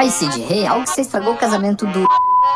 Ai, Cid, real que você estragou o casamento do...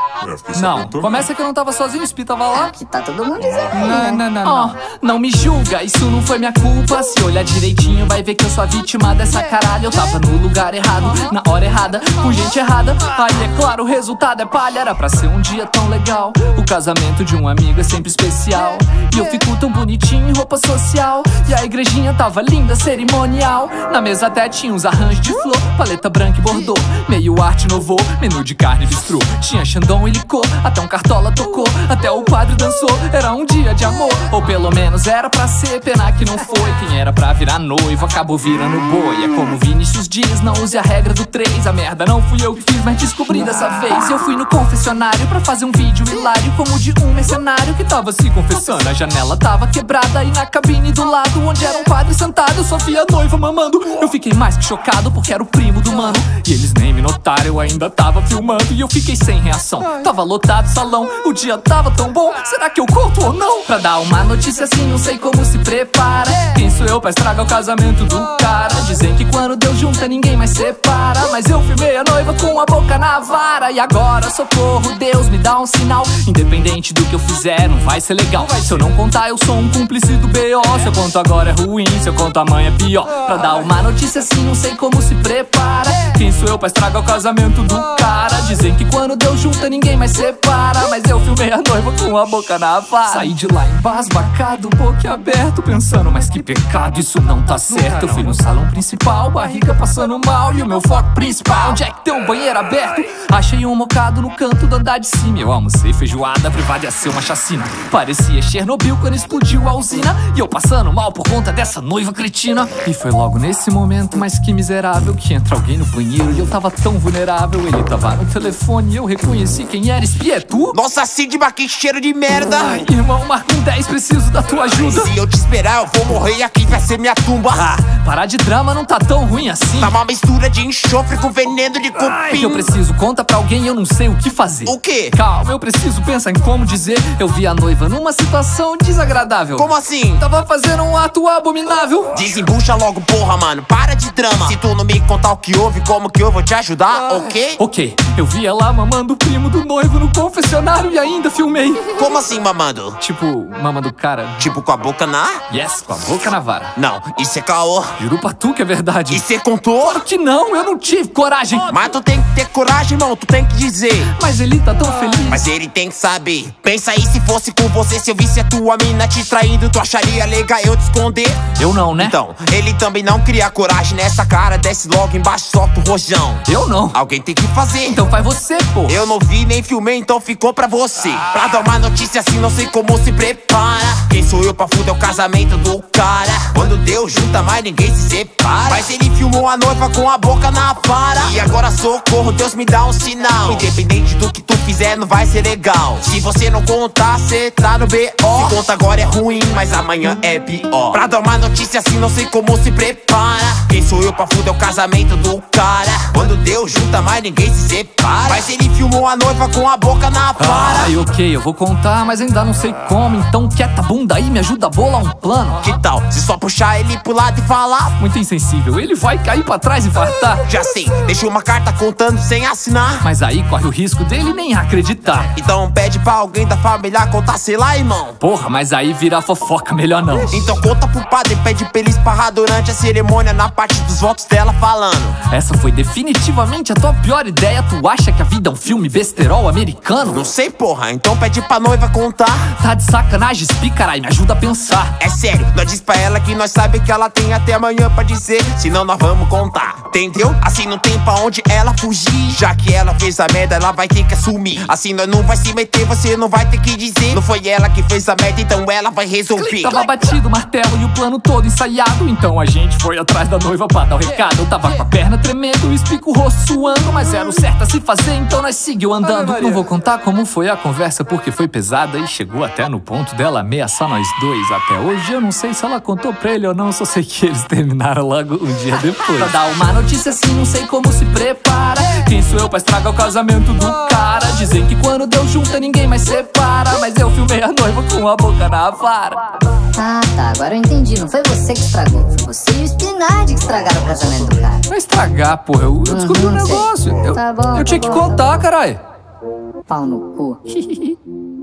Não, começa que eu não tava sozinho, o Spi tava lá. Que tá todo mundo dizendo aí, né? Não. Não me julga, isso não foi minha culpa. Se olhar direitinho vai ver que eu sou a vítima dessa caralho. Eu tava no lugar errado, na hora errada, com gente errada. Aí é claro, o resultado é palha. Era pra ser um dia tão legal. O casamento de um amigo é sempre especial. E eu fico tão bonitinho em roupa social. E a igrejinha tava linda, cerimonial. Na mesa até tinha uns arranjos de flor, paleta branca e bordô, meio arte novo, menu de carne e bistrô. Tinha Xandão e licor, até um cartola tocou, até o padre dançou. Era um dia de amor, ou pelo menos era pra ser. Pena que não foi, quem era pra virar noivo acabou virando boi. É como Vinícius diz, não use a regra do 3. A merda não fui eu que fiz, mas descobri dessa vez. Eu fui no confessionário pra fazer um vídeo hilário, como de um mercenário que tava se confessando. A janela tava quebrada e na cabine do lado, onde era um padre sentado, eu só vi a noiva mamando. Eu fiquei mais que chocado porque era o primo do mano, e eles nem me notaram, eu ainda tava filmando. E eu fiquei sem reação, tava lotado o salão, o dia tava tão bom, será que eu conto ou não? Pra dar uma notícia assim não sei como se prepara. Quem sou eu pra estragar o casamento do cara? Dizem que quando Deus junta ninguém mais separa, mas eu filmei a noiva com a boca na vara. E agora socorro, Deus me dá um sinal. Independente do que eu fizer não vai ser legal. Se eu não contar eu sou um cúmplice do B.O. Se eu conto agora é ruim, se eu conto amanhã é pior. Pra dar uma notícia assim não sei como se prepara. Quem sou eu pra estragar o casamento do cara? Dizem que quando Deus junta ninguém mais separa, mas eu filmei a noiva com a boca na vara. Saí de lá embasbacado, boquiaberto, pensando, mas que pecado, isso não tá certo. Eu fui no salão principal, barriga passando mal, e o meu foco principal, onde é que tem um banheiro aberto? Achei um mocado no canto do andar de cima. Eu almocei feijoada, privada ia ser uma chacina. Parecia Chernobyl quando explodiu a usina, e eu passando mal por conta dessa noiva cretina. E foi logo nesse momento, mas que miserável, que entra alguém no banheiro e eu tava tão vulnerável. Ele tava no telefone e eu reconheci quem era. Espia, é tu? Nossa, Cid, que cheiro de merda. Ai, irmão, marca um 10, preciso da tua ajuda. Se eu te esperar, eu vou morrer e aqui vai ser minha tumba. Parar de drama não tá tão ruim assim. Tá uma mistura de enxofre com veneno de cupim. Eu preciso, conta pra alguém, eu não sei o que fazer. O quê? Calma, eu preciso pensar em como dizer. Eu vi a noiva numa situação desagradável. Como assim? Tava fazendo um ato abominável. Desembucha logo, porra, mano, para de drama. Se tu não me contar o que houve, como que eu vou te ajudar, ok? Ok, eu vi ela mamando o primo do noivo no confessionário e ainda filmei. Como assim mamando? Tipo, mamando o cara. Tipo com a boca na... Yes, com a boca na vara. Não, isso é caô. Juro pra tu que é verdade. E cê contou? Claro que não, eu não tive coragem. Mas tu tem que ter coragem, irmão, tu tem que dizer. Mas ele tá tão feliz. Mas ele tem que saber. Pensa aí se fosse com você, se eu visse a tua mina te traindo, tu acharia legal eu te esconder? Eu não, né? Então, ele também não cria coragem nessa cara, desce logo embaixo, solta o rojão. Eu não. Alguém tem que fazer. Então faz você, pô. Eu não vi nem filmei, então ficou pra você. Pra dar uma notícia assim, não sei como se prepara. Quem sou eu pra fuder o casamento do cara? Quando Deus junta, mais ninguém se separa. Mas ele filmou a noiva com a boca na vara. E agora socorro, Deus me dá um sinal. Independente do que tu fizer, não vai ser legal. Se você não contar, cê tá no B.O. Se conta agora é ruim, mas amanhã é pior. Pra dar uma notícia assim, não sei como se prepara. Quem sou eu pra fuder o casamento do cara? Quando Deus junta, mais ninguém se separa. Mas ele filmou a noiva com a boca na vara. Ai, ok, eu vou contar, mas ainda não sei como. Então quieta a bunda aí, me ajuda a bolar um plano. Que tal, se só puxar ele pro lado e falar? Muito insensível, ele vai cair pra trás e infartar. Já sei, deixa uma carta contando sem assinar. Mas aí corre o risco dele nem acreditar. Então pede pra alguém da família contar, sei lá, irmão. Porra, mas aí vira fofoca, melhor não. Então conta pro padre, pede pra ele esparrar durante a cerimônia, na parte dos votos dela falando. Essa foi definitivamente a tua pior ideia. Tu acha que a vida é um filme besterol americano? Não sei, porra, então pede pra noiva contar. Tá de sacanagem, Spi, carai, me ajuda a pensar. É sério, nós diz pra ela que nós sabe que ela tem até amanhã pra dizer, senão nós vamos contar, entendeu? Assim não tem pra onde ela fugir. Já que ela fez a merda, ela vai ter que assumir. Assim nós não vai se meter, você não vai ter que dizer. Não foi ela que fez a merda, então ela vai resolver. Tava batido o martelo e o plano todo ensaiado. Então a gente foi atrás da noiva pra dar o recado. Eu tava com a perna tremendo, o espico, o rosto suando, mas era o certo a se fazer, então nós seguiu andando. Não vou contar como foi a conversa, porque foi pesada e chegou até no ponto dela ameaçar nós dois. Até hoje eu não sei se ela contou pra ele ou não, só sei que eles terminaram logo um dia depois. Pra dar uma notícia assim, não sei como se prepara. Quem sou eu pra estragar o casamento do cara? Dizem que quando Deus junta ninguém mais separa, mas eu filmei a noiva com a boca na vara. Ah, tá, agora eu entendi. Não foi você que estragou, foi você e o Spinardi que estragaram o casamento do cara. Vai estragar, porra. Eu descobri um negócio. Tá bom, eu tinha que contar, caralho. Pau no cu.